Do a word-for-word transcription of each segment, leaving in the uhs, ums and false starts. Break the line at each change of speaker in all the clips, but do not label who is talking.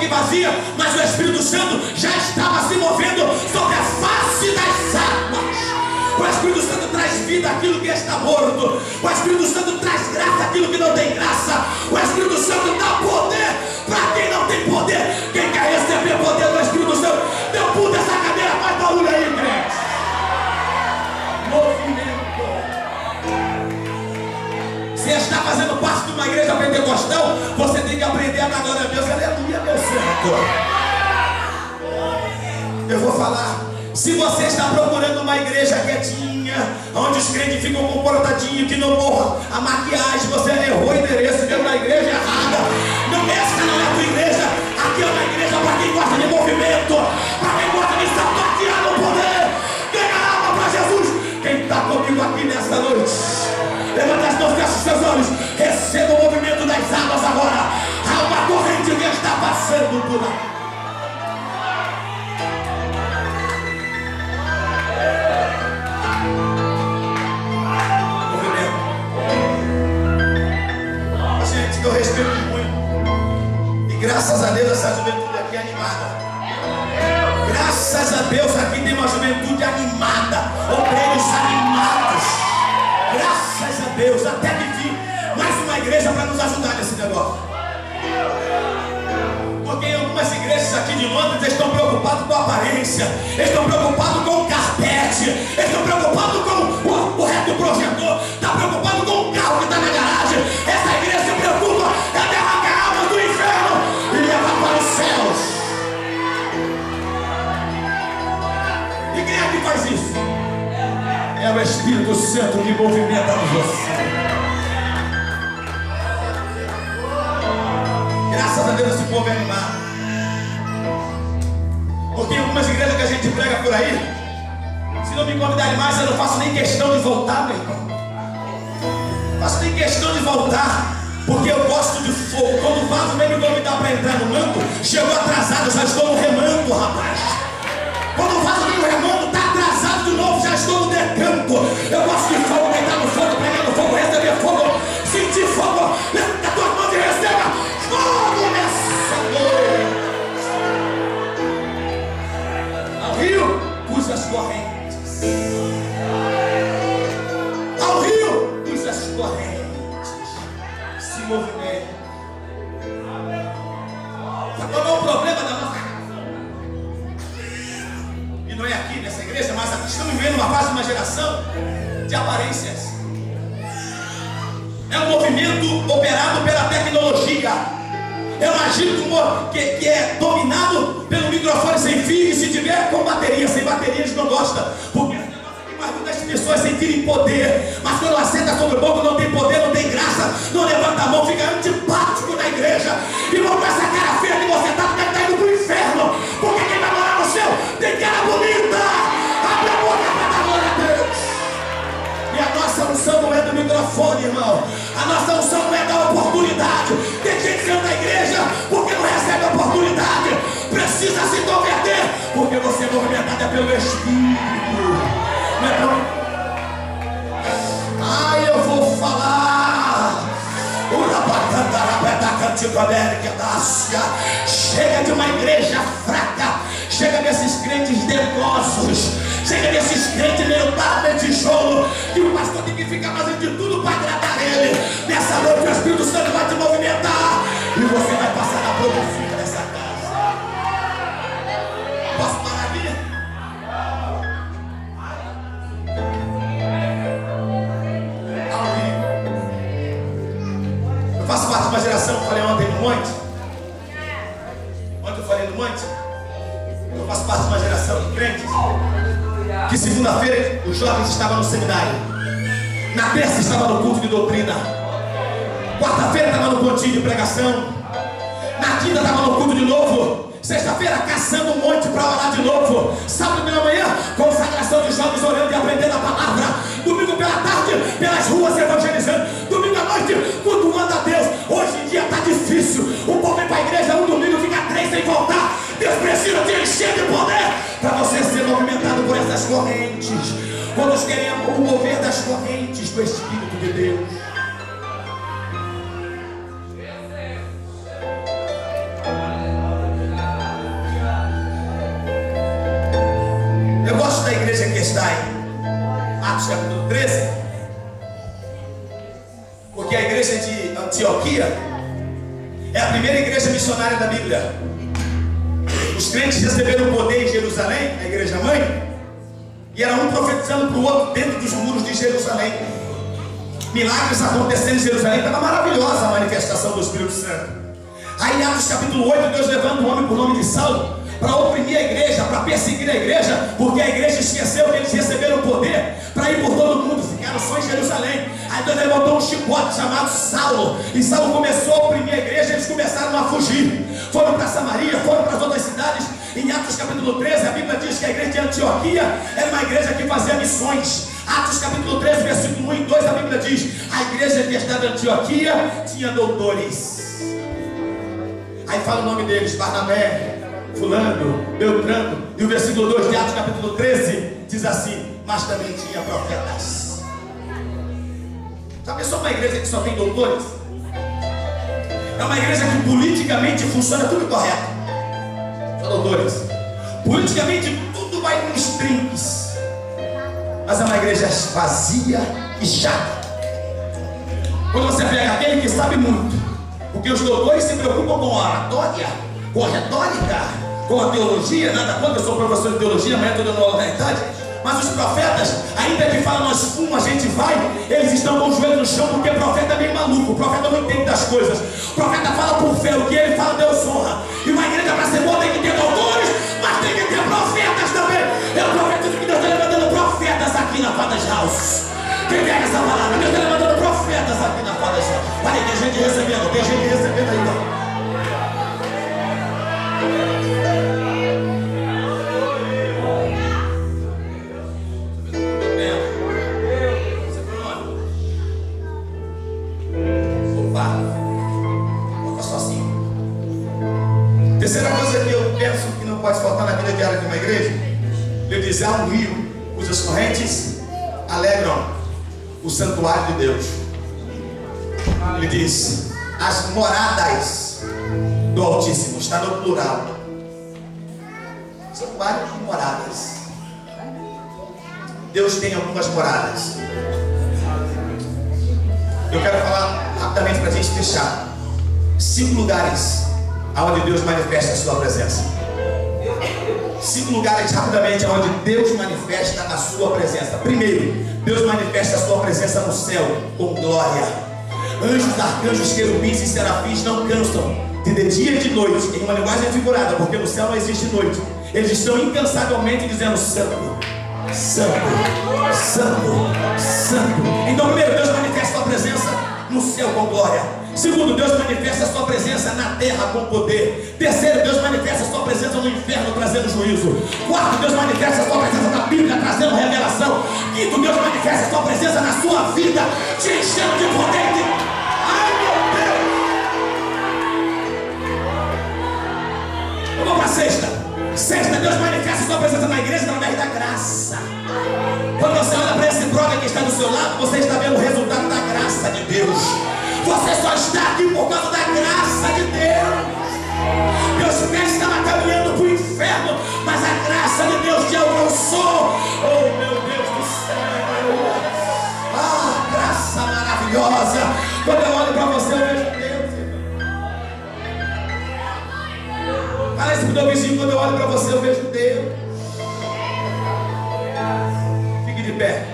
pouco e vazia, mas o Espírito Santo já estava se movendo sobre a face das águas. O Espírito Santo traz vida àquilo que está morto. O Espírito Santo traz graça àquilo que não tem graça. O Espírito Santo dá poder para quem não tem poder. Quem quer receber poder do Espírito Santo, deu pulo dessa cadeira, faz barulho aí, crente. Movimento. Se está fazendo parte de uma igreja pentecostal, você tem que aprender a dar glória a Deus. Aleluia, meu santo. Eu vou falar. Se você está procurando uma igreja quietinha, onde os crentes ficam comportadinhos, que não morra a maquiagem, você errou o endereço, deu na igreja errada. Não, essa não é a tua igreja. Aqui é uma igreja para quem gosta de movimento, para quem gosta de sapatear no poder, ganhar alma para Jesus. Quem está comigo aqui nessa noite, levanta as mãos, fecha os seus olhos, receba o movimento das águas agora. Há uma corrente que está passando por aqui. Eu respeito muito. E graças a Deus essa juventude aqui é animada. Graças a Deus aqui tem uma juventude animada. Obreiros animados. Graças a Deus. Até que enfim, mais uma igreja para nos ajudar nesse negócio. Porque em algumas igrejas aqui de Londres eles estão preocupados com a aparência. Eles estão preocupados com o carpete. Eles estão preocupados com o, o reto projetor. Está preocupado com o carro que está na garagem. Essa igreja se preocupa em derramar a alma do inferno e levar para os céus. E quem é que faz isso? É o Espírito Santo que movimenta você. Graças a Deus esse povo é animado. Porque em algumas igrejas que a gente prega por aí, se não me convidarem mais, eu não faço nem questão de voltar, meu irmão. Faço nem questão de voltar, porque eu gosto de fogo. Quando o vaso vem me convidar para entrar no manto, chegou atrasado, já estou no remando, rapaz. Quando o vaso vem no remando, está atrasado de novo, já estou no decanto. Eu gosto de fogo, deitar no fogo, pegar no fogo, receber fogo, sentir fogo. Levanta as tuas mãos e receba fogo nessa noite. Ao rio, usa as correntes. Ao rio, usa as correntes. Se movimenta. Sabe qual é o problema da nossa casa? E não é aqui nessa igreja, mas aqui estamos vivendo uma fase de uma geração de aparências. É um movimento operado pela tecnologia. É um agito que, que é dominado pelo microfone sem fio. E se tiver com bateria, sem bateria eles não gostam. Porque esse negócio aqui faz muitas pessoas sentirem poder. Mas quando assenta sobre o banco não tem poder, não tem graça. Não levanta a mão, fica antipático na igreja. E vão com essa cara feia que você está, porque está indo para o inferno. Porque quem vai morar no céu tem cara bonita. Abre a boca para dar glória a Deus. E a nossa unção não é do microfone, irmão. A nossa unção não é da oportunidade. Tem gente saindo da igreja porque não recebe oportunidade. Precisa se converter porque você é movimentada pelo Espírito. Não é tão... Ai, eu vou falar. Chega de uma igreja fraca. Chega desses crentes demosos. Chega desses crentes meio barba de tijolo, que o pastor tem que ficar fazendo de tudo para agradar ele. Nessa noite o Espírito Santo vai te movimentar e você vai passar na produção dessa casa. Posso parar aqui? Eu faço parte de uma geração que eu falei ontem no monte. Ontem eu falei no monte. Eu faço parte de uma geração de crentes que segunda-feira os jovens estavam no seminário, na terça estava no culto de doutrina, quarta-feira estava no pontinho de pregação, na quinta estava no culto de novo, sexta-feira caçando um monte para orar de novo, sábado pela manhã consagração de jovens orando e aprendendo a palavra, domingo pela tarde pelas ruas evangelizando, domingo à noite cultuando a Deus. Hoje em dia está difícil, o povo vem para a igreja um domingo, fica três sem voltar. Deus precisa te encher de poder para você ser movimentado por essas correntes. Quando queremos o mover das correntes do Espírito de Deus. igreja que está em Atos capítulo treze, porque a igreja de Antioquia é a primeira igreja missionária da Bíblia. Os crentes receberam o poder em Jerusalém, a igreja mãe, e era um profetizando para o outro dentro dos muros de Jerusalém. Milagres acontecendo em Jerusalém, estava maravilhosa a manifestação do Espírito Santo. Aí em Atos capítulo oito, Deus levanta um homem por nome de Saulo para oprimir a igreja, para perseguir a igreja, porque a igreja esqueceu que eles receberam o poder para ir por todo mundo, ficaram só em Jerusalém. Aí Deus levantou um chicote chamado Saulo, e Saulo começou a oprimir a igreja, eles começaram a fugir, foram para Samaria, foram para as outras cidades. Em Atos capítulo treze, a Bíblia diz que a igreja de Antioquia era uma igreja que fazia missões. Atos capítulo treze, versículo um e dois, a Bíblia diz: a igreja que está de Antioquia tinha doutores. Aí fala o nome deles: Barnabé, Fulano, Beltrano. E o versículo dois de Atos capítulo treze diz assim: mas também tinha profetas. Já pensou uma igreja que só tem doutores? É uma igreja que politicamente funciona tudo correto, só doutores. Politicamente tudo vai nos trinques, mas é uma igreja vazia e chata. Quando você pega aquele que sabe muito, porque os doutores se preocupam com a oratória, com a retórica, com a teologia. Nada contra, eu sou professor de teologia, amanhã estou dando aula na idade. Mas os profetas, ainda que falam nós fumos, a gente vai, eles estão com o joelho no chão, porque o profeta é meio maluco, o profeta não entende das coisas. O profeta fala por fé, o que ele fala Deus honra. E uma igreja para ser boa tem que ter doutores, mas tem que ter profetas também. Eu profetizo que Deus está levantando profetas aqui na Fadas House. Quem pega essa palavra? Deus está levantando profetas aqui na Fadas House. Olha, tem gente recebendo, tem gente recebendo aí, não. Terceira coisa que eu penso que não pode faltar na vida diária de uma igreja, ele diz: há um rio cujas correntes alegram o santuário de Deus. Ele diz: as moradas do Altíssimo, está no plural. Santuário de moradas. Deus tem algumas moradas. Eu quero falar rapidamente para a gente fechar. Cinco lugares aonde Deus manifesta a sua presença. Cinco lugares rapidamente aonde Deus manifesta a sua presença. Primeiro, Deus manifesta a sua presença no céu com glória. Anjos, arcanjos, querubins e serafins não cansam de dia e de noite, em uma linguagem figurada, porque no céu não existe noite. Eles estão incansavelmente dizendo: santo, santo, santo, santo. Então primeiro, Deus manifesta a sua presença no céu com glória. Segundo, Deus manifesta a sua presença na terra com poder. Terceiro, Deus manifesta a sua presença no inferno trazendo juízo. Quarto, Deus manifesta a sua presença na Bíblia trazendo revelação. Quinto, Deus manifesta a sua presença na sua vida, te enchendo de poder. De... Ai, meu Deus! Eu vou para a sexta. Sexta, Deus manifesta a sua presença na igreja através da graça. Quando você olha para esse brother que está do seu lado, você está vendo o resultado da graça de Deus. Você só está aqui por causa da graça de Deus. Meus pés estavam caminhando para o inferno, mas a graça de Deus te alcançou. Oh, meu Deus do céu! Ah, graça maravilhosa. Quando eu olho para você, eu vejo Deus. Fala isso para o teu vizinho: quando eu olho para você, eu vejo Deus. Fique de pé.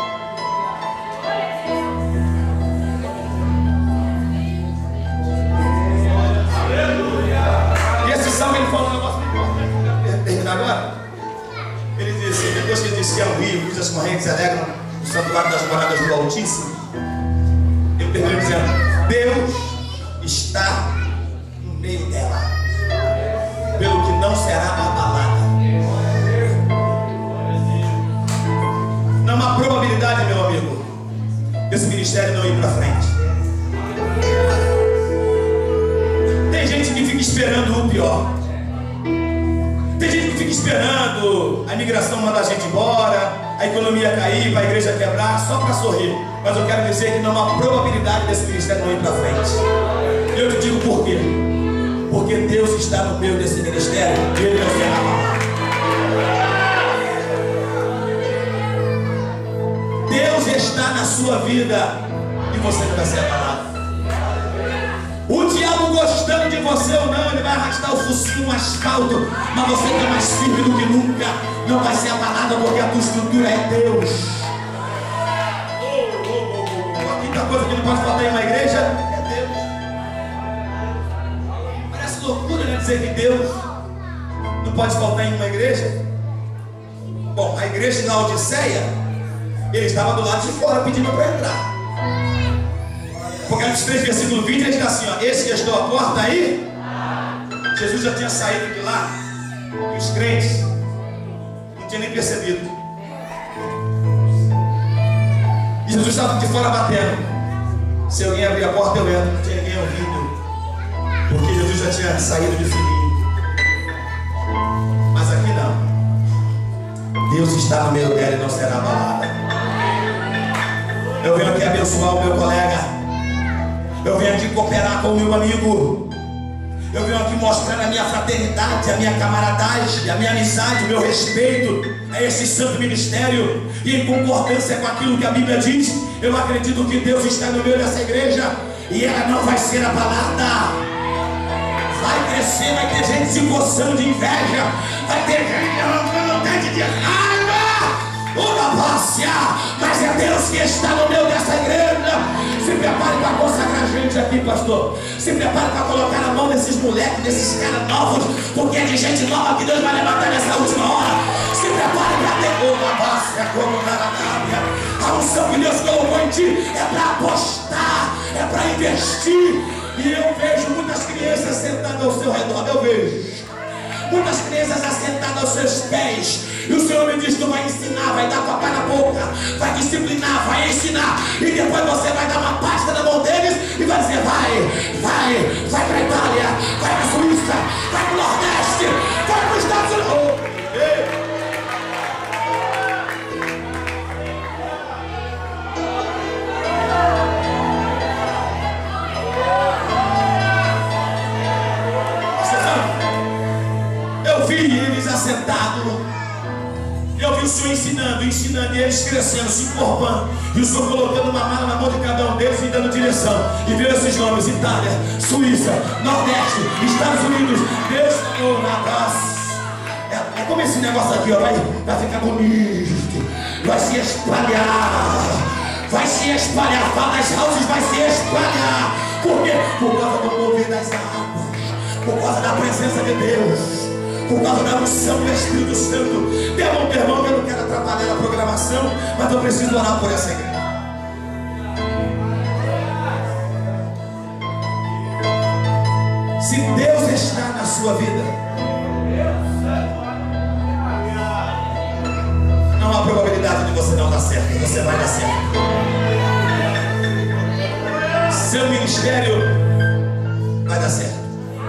Ele falou um negócio muito importante. Terminar agora. Ele diz assim: depois que ele disse que é um rio cujas correntes alegram o santuário das moradas do Altíssimo, ele terminou dizendo: Deus está no meio dela, pelo que não será abalada. Não há uma probabilidade, meu amigo, desse ministério não ir para frente. Tem gente que fica esperando o pior. Tem gente que fica esperando a imigração mandar a gente embora, a economia cair, para a igreja quebrar, só para sorrir. Mas eu quero dizer que não há probabilidade desse ministério não ir para frente. Eu te digo por quê. Porque Deus está no meio desse ministério e Ele não será abalado. sua vida e você não vai ser abalado. O diabo gostando de você ou não, ele vai arrastar o focinho no asfalto, mas você está mais firme do que nunca, não vai ser abalado porque a tua estrutura é Deus. Oh, oh, oh, oh. A quinta coisa que não pode faltar em uma igreja é Deus. Parece loucura, né, dizer que Deus não pode faltar em uma igreja. Bom, a igreja na Odisseia, ele estava do lado de fora pedindo para entrar. Apocalipse três, versículo vinte, ele diz assim, ó, esse que estou à porta aí, Jesus já tinha saído de lá, e os crentes não tinham nem percebido. E Jesus estava de fora batendo. Se alguém abrir a porta, eu entro. Não tinha ninguém ouvindo, porque Jesus já tinha saído de fininho. Mas aqui não. Deus está no meio dela e não será abalada. Eu venho aqui abençoar o meu colega. Eu venho aqui cooperar com o meu amigo. Eu venho aqui mostrar a minha fraternidade, a minha camaradagem, a minha amizade, o meu respeito a esse santo ministério. E em concordância com aquilo que a Bíblia diz, eu acredito que Deus está no meio dessa igreja e ela não vai ser abalada. Vai crescer, vai ter gente se coçando de inveja, vai ter gente arrancando dente de raiva, uma pácia, mas é Deus que está no meio dessa igreja. Se prepare para consagrar gente aqui, pastor. Se prepare para colocar a mão nesses moleques, nesses caras novos, porque é de gente nova que Deus vai levantar nessa última hora. Se prepare para ter uma pácia como na Arábia. A unção que Deus colocou em ti é para apostar, é para investir. E eu vejo muitas crianças sentadas ao seu redor, eu vejo muitas crianças assentadas aos seus pés. E o Senhor me diz: tu vai ensinar, vai dar papai na boca, vai disciplinar, vai ensinar. E depois você vai dar uma pasta na mão deles e vai dizer: vai, vai, vai para a Itália, vai para a Suíça, vai para o Nordeste, vai para os Estados Unidos. Eu vi eles assentados, eu vi o Senhor ensinando, ensinando, e eles crescendo, se encorpando, e o Senhor colocando uma mala na mão de cada um deles e dando direção. E viu esses nomes: Itália, Suíça, Nordeste, Estados Unidos. Deus falou na paz. É, é como esse negócio aqui, ó, vai, vai ficar bonito, vai se espalhar, vai se espalhar, Fadas Houses vai se espalhar. Por quê? Por causa do mover das águas, por causa da presença de Deus, por causa da unção do Espírito Santo. Tem um irmão que eu não quero atrapalhar a programação, mas eu preciso orar por essa igreja. Se Deus está na sua vida, não há probabilidade de você não dar certo. Você vai dar certo. Seu ministério vai dar certo.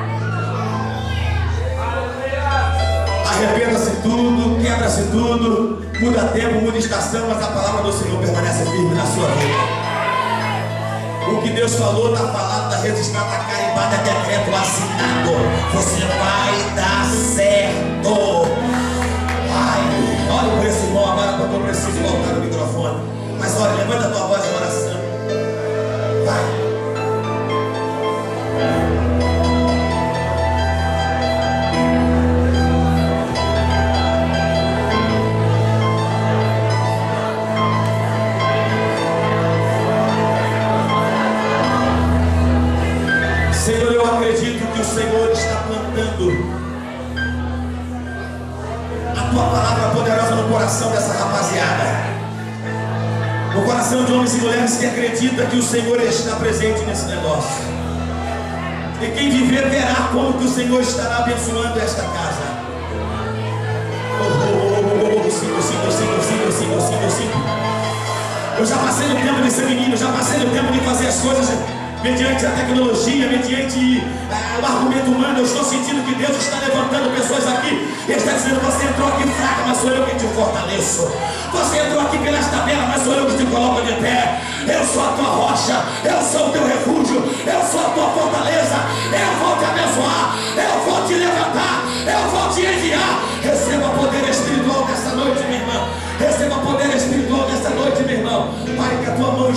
Arrependa-se tudo, quebra-se tudo, muda tempo, muda estação, mas a palavra do Senhor permanece firme na sua vida. O que Deus falou está falado, está registrado, está carimbado, é decreto assinado. Você vai dar certo. Vai, olha por esse irmão agora, porque eu preciso voltar no microfone. Mas olha, levanta a tua voz em oração. Vai. Senhor, eu acredito que o Senhor está plantando a tua palavra poderosa no coração dessa rapaziada, no coração de homens e mulheres que acreditam que o Senhor está presente nesse negócio. E quem viver verá como que o Senhor estará abençoando esta casa. Oh, oh, oh, oh, oh, cinco, cinco, cinco, cinco, cinco, cinco, cinco. Eu já passei o tempo de ser menino, já passei o tempo de fazer as coisas mediante a tecnologia, mediante ah, o argumento humano. Eu estou sentindo que Deus está levantando pessoas aqui. Ele está dizendo: você entrou aqui fraca, mas sou eu que te fortaleço. Você entrou aqui pelas tabelas, mas sou eu que te coloco de pé. Eu sou a tua rocha, eu sou o teu refúgio, eu sou a tua fortaleza. Eu vou te abençoar, eu vou te levantar, eu vou te enviar. Receba poder espiritual nessa noite, minha irmã. Receba poder espiritual nessa noite, meu irmão. Pai, que a tua mão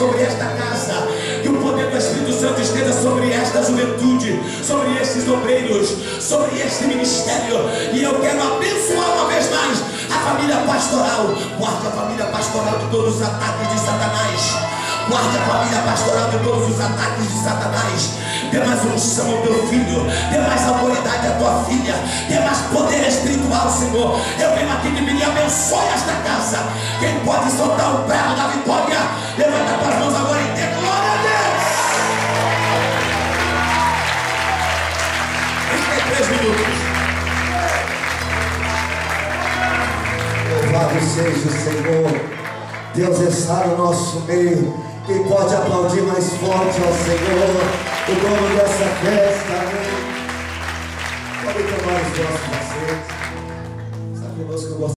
sobre esta casa, que o poder do Espírito Santo esteja sobre esta juventude, sobre estes obreiros, sobre este ministério. E eu quero abençoar uma vez mais a família pastoral. Guarde a família pastoral de todos os ataques de Satanás. Guarde a família pastoral de todos os ataques de Satanás. Dê mais unção ao teu filho, dê mais autoridade à tua filha, dê mais poder espiritual, Senhor. Eu venho aqui te pedir, abençoe esta casa. Quem pode soltar o berro da vitória, levanta as mãos agora e dê glória a Deus. trinta e três minutos.
Louvado seja o Senhor. Deus está no nosso meio. Quem pode aplaudir mais forte ao Senhor, o dono dessa festa, amém? Pode tomar os vossos assentos. Está conosco, eu gosto.